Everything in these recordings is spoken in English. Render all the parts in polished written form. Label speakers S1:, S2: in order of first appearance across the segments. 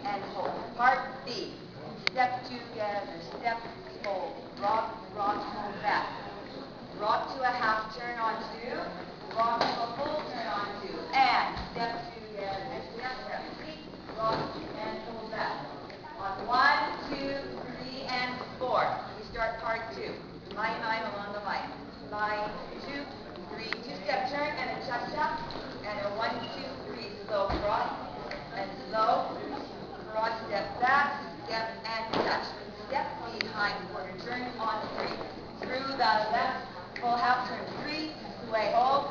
S1: and hold. Part B. Step together, step, hold, rock, rock, hold back. Rock to a half turn on two, rock to a full turn on two, and step together, step, step, feet, rock and hold back. On 1, 2, 3, and 4. We start part 2. Line along the line. Line 2, 3, 2-step turn and a cha-cha, and a 1, 2, 3 slow cross and slow cross, step back, step and touch. Step behind quarter turn on 3. Through the left full half turn 3, sway hold,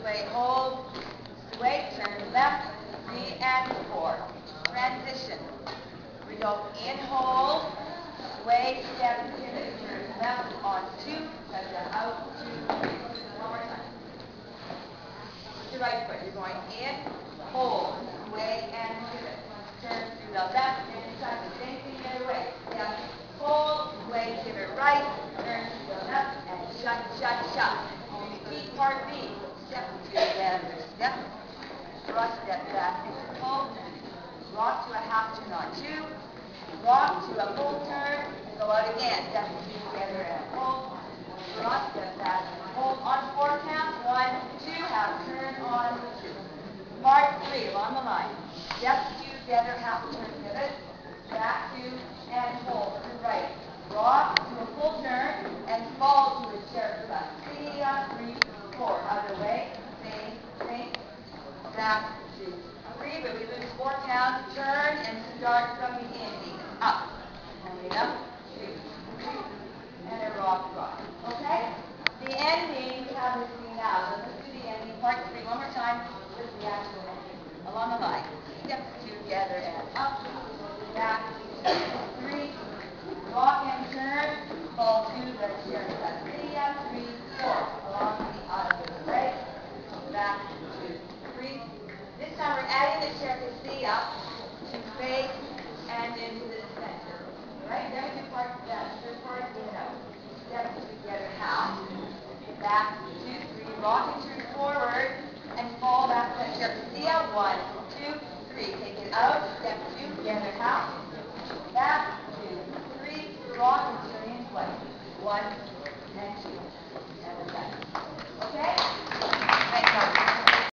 S1: sway turn left 3 and 4. Transition. We go in hold, sway, step, pivot, turn left on 2, and out 2, 3. One more time. With your right foot, you're going in, hold, sway, and pivot. Turn through the left and touch. Same thing the other way. Step, hold, sway, pivot right, turn to the left, and shut, shut, shut. Repeat part B. Step together, step, thrust, step back, pull, rock to a half turn on 2, rock to a full turn, go out again, step together and pull, rock, step back, hold on 4 counts, 1, 2, half turn on 2. Part 3, along the line. Step together, half turn pivot, back 2, and hold to right. Rock to a full turn, and fall to a chair thrust. 3, 4. Other way, same, back 2, 3, but we lose 4 counts, turn, and start from the ending. Up, and up, 2, 3, and a rock, rock. Okay? The ending, we have this thing now. So let's do the ending, part 3, one more time, with the actual ending. Along the line. Step together and up, back, 3, rock and turn, fall to the chair thrust. 3, 4. Along the other way, back, 2, 3. This time we're adding the chair to face and into the center. Right? Then we do part that. Third part, in and out. Step together, half. Back, 2, 3. Rock and turn forward and fall back to the chair. 1, 2, 3. Take it out. Step together, half. Back, 2, 3. Rock and turn in twice. 1 and 2.